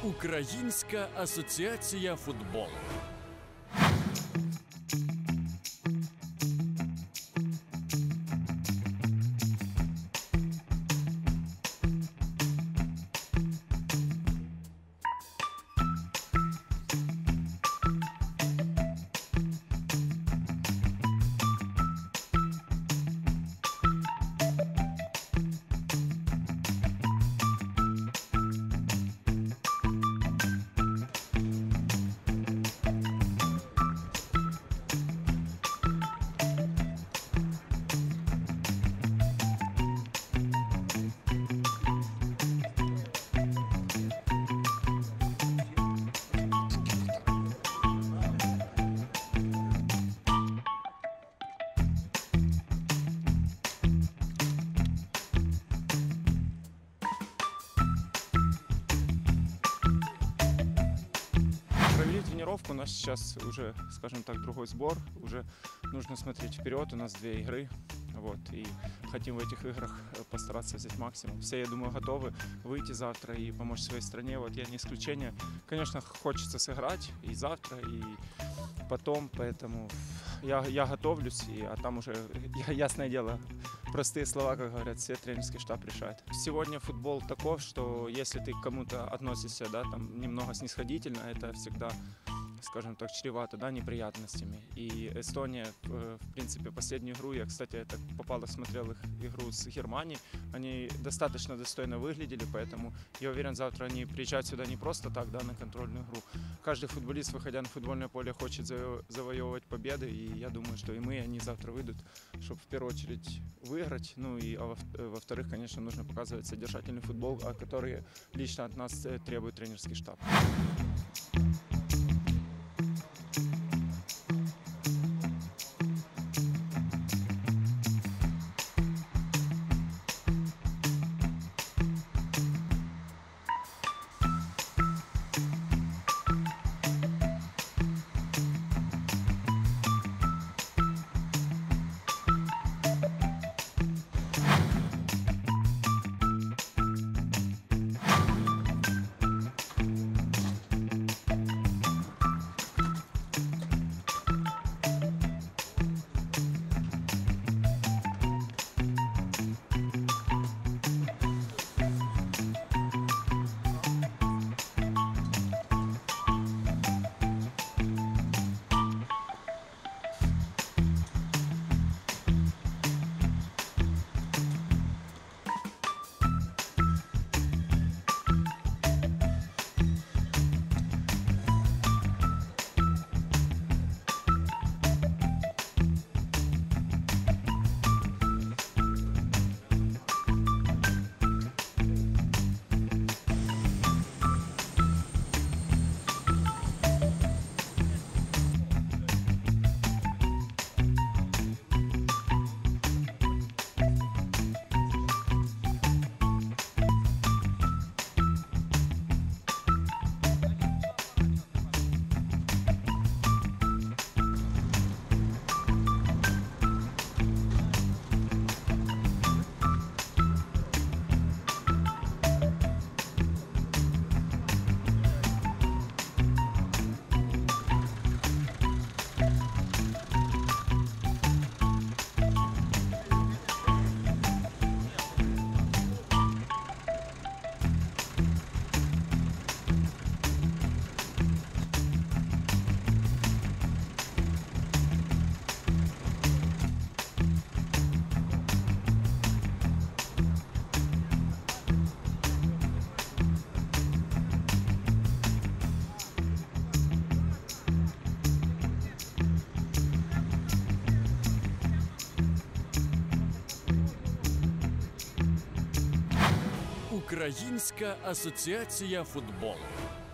Українська асоціація футболу. Провели тренировку, у нас сейчас уже, скажем так, другой сбор, уже нужно смотреть вперед, у нас 2 игры, вот, и хотим в этих играх постараться взять максимум. Все, я думаю, готовы выйти завтра и помочь своей стране, вот я не исключение. Конечно, хочется сыграть и завтра, и потом, поэтому я готовлюсь, а там уже, ясное дело, простые слова, как говорят, все тренерский штаб решает. Сегодня футбол таков, что если ты к кому-то относишься, да, там, немного снисходительно, это всегда, скажем так, чревато, да, неприятностями. И Эстония, в принципе, последнюю игру, я, кстати, так попало, смотрел их игру с Германией, они достаточно достойно выглядели, поэтому я уверен, завтра они приезжают сюда не просто так, да, на контрольную игру. Каждый футболист, выходя на футбольное поле, хочет завоевывать победы, и я думаю, что и мы, и они завтра выйдут, чтобы в первую очередь выиграть, ну и во-вторых, конечно, нужно показывать содержательный футбол, который лично от нас требует тренерский штаб. Українська асоціація футболу.